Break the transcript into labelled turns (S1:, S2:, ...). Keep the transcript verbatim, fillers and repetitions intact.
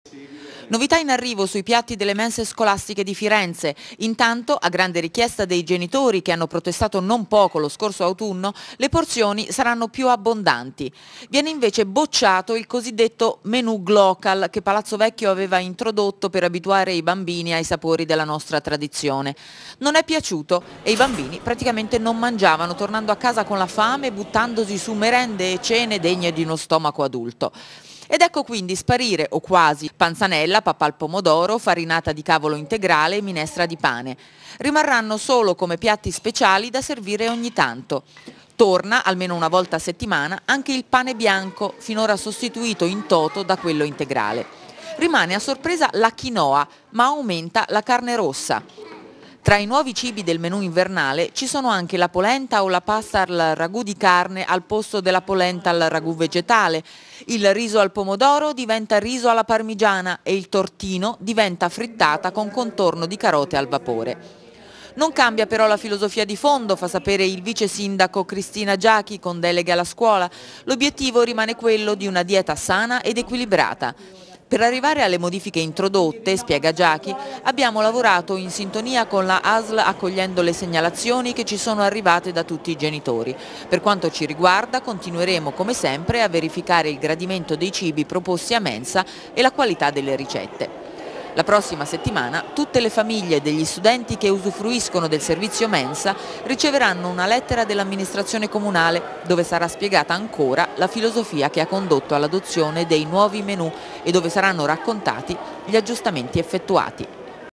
S1: Novità in arrivo sui piatti delle mense scolastiche di Firenze. Intanto, a grande richiesta dei genitori che hanno protestato non poco lo scorso autunno, le porzioni saranno più abbondanti. Viene invece bocciato il cosiddetto menù glocal che Palazzo Vecchio aveva introdotto per abituare i bambini ai sapori della nostra tradizione. Non è piaciuto e i bambini praticamente non mangiavano, tornando a casa con la fame e buttandosi su merende e cene degne di uno stomaco adulto. Ed ecco quindi sparire, o quasi, panzanella, papà al pomodoro, farinata di cavolo integrale e minestra di pane. Rimarranno solo come piatti speciali da servire ogni tanto. Torna, almeno una volta a settimana, anche il pane bianco, finora sostituito in toto da quello integrale. Rimane a sorpresa la quinoa, ma aumenta la carne rossa. Tra i nuovi cibi del menù invernale ci sono anche la polenta o la pasta al ragù di carne al posto della polenta al ragù vegetale, il riso al pomodoro diventa riso alla parmigiana e il tortino diventa frittata con contorno di carote al vapore. Non cambia però la filosofia di fondo, fa sapere il vice sindaco Cristina Giachi con deleghe alla scuola. L'obiettivo rimane quello di una dieta sana ed equilibrata. Per arrivare alle modifiche introdotte, spiega Giachi, abbiamo lavorato in sintonia con la A S L accogliendo le segnalazioni che ci sono arrivate da tutti i genitori. Per quanto ci riguarda continueremo come sempre a verificare il gradimento dei cibi proposti a mensa e la qualità delle ricette. La prossima settimana tutte le famiglie degli studenti che usufruiscono del servizio mensa riceveranno una lettera dell'amministrazione comunale dove sarà spiegata ancora la filosofia che ha condotto all'adozione dei nuovi menù e dove saranno raccontati gli aggiustamenti effettuati.